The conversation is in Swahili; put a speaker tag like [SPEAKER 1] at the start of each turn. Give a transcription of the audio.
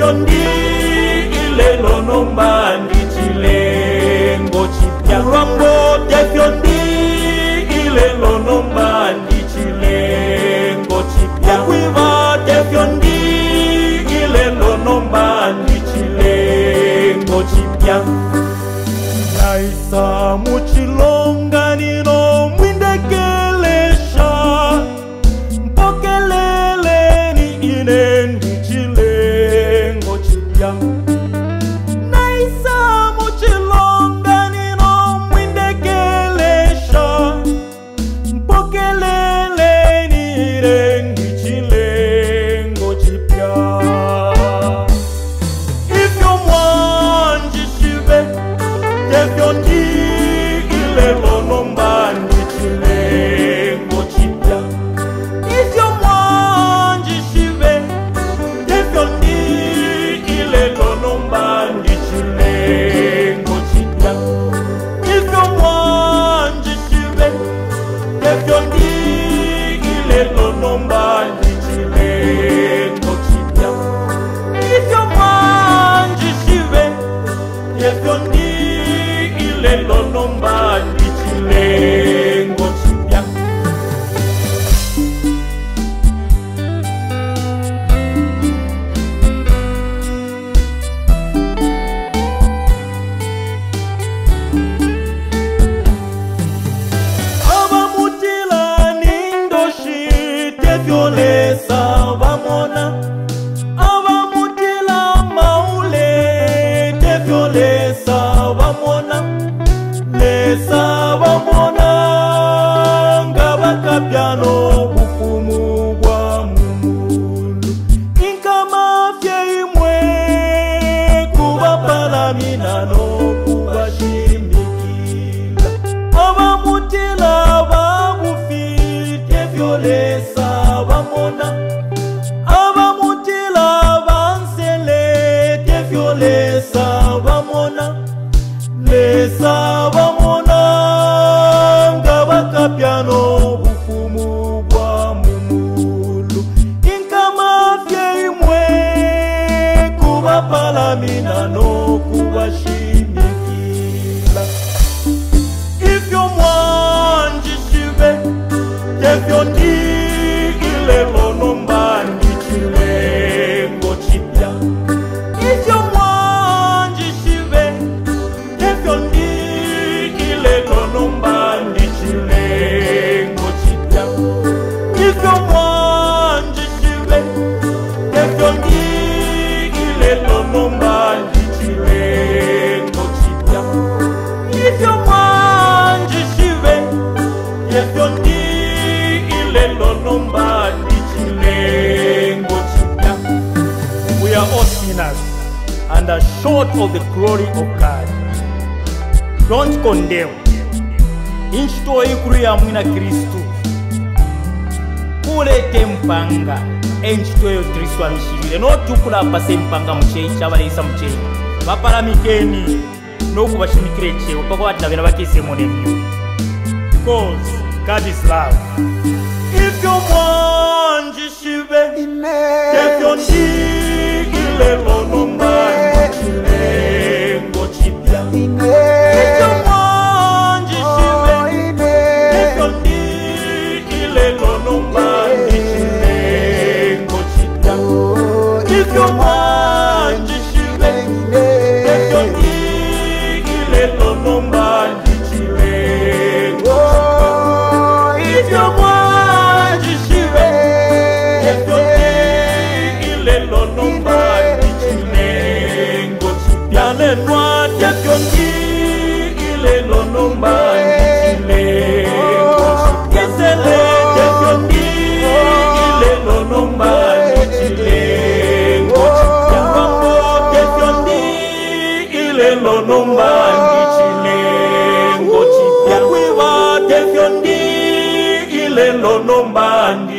[SPEAKER 1] Tefyondi ilelo nomba ndichilengo chipya. Lwambo tefyondi ilelo nomba ndichilengo chipya. Kwiva tefyondi ilelo nomba ndichilengo chipya. Naisa muchilonga nino mwindekelesha. Mpokelele ni ine ndichilengo chipya. Naisa muchilonga nino mwindekelesha. Mpokelele ni ine ndichilengo chipya. Ifyo mwanjishive tefyondi ilelo nomba ndichilengo chipya. Ifyo mwanjishive tefyondi ilelo nomba ndichilengo chipya. Ifyo mwanjishive tefyondi ilelo nomba ndichilengo chipya. Ifyo mwanjishive tefyondi ilelo nomba ndichilengo chipya. Abamutila nindoshi tefyolesa bamona. Abamutila maule tefyolesa bamona. Lesa bamona ngabakabyano bufumu bwa mumulu. Inkama fyeimwe kubapalaminano kubashimikila. Abamutila babufi tefyolesa bamona. Abamutila bansele tefyolesa bamona. Lesa bamona ngabakabyano bufumu bwa mumulu. Inkama fyeimwe kubapalaminano kubashimikila. Ifyo mwanjishive tefyondi ilelo nomba ndichilengo chipya. Ifyo mwanjishive tefyondi ilelo nomba ndichilengo chipya. Ifyo mwanjishive tefyondi ilelo nomba ndichilengo chipya. Ifyo mwanjishive tefyondi ilelo nomba ndichilengo chipya. We are all sinners and are short of the glory of God. Don't condemn. Inchito ikuru ya mwina Kristu. Kulete mpanga. Enchito yo Kristu amishirire. No tukula pase mpanga mcheyi. Chabalisa mcheyi. Bapalamikeni. No kubashimikire chewe. Pako watinabena bakise monemyo. Because God is love. If you want jishive tefyondi ilelo nomba ndichilengo chipya. If you want jishive tefyondi ilelo nomba ndichilengo chipya. If you want jishive tefyondi ilelo nomba ndichilengo chipya. If you want jishive tefyondi ilelo nomba ndichilengo chipya. Nenwa tefyondi ilelo nomba ndichilengo chipya. Isele tefyondi ilelo nomba ndichilengo chipya. Mambo tefyondi ilelo nomba ndichilengo chipya. Kwiva tefyondi ilelo nomba ndichilengo chipya.